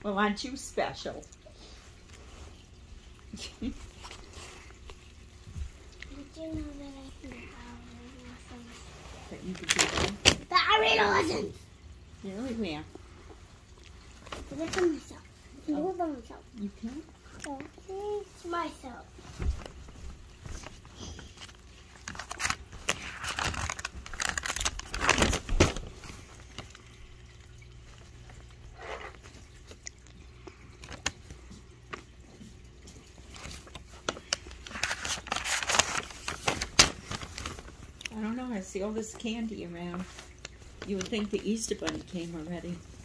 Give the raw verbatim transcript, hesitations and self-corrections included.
Well, aren't you special? Did you know that I can do lessons? That you could do that? That I read lessons! Really? Where? I did it for myself. I can do it by myself. You can? So, it's myself. I don't know. I see all this candy around. You would think the Easter Bunny came already.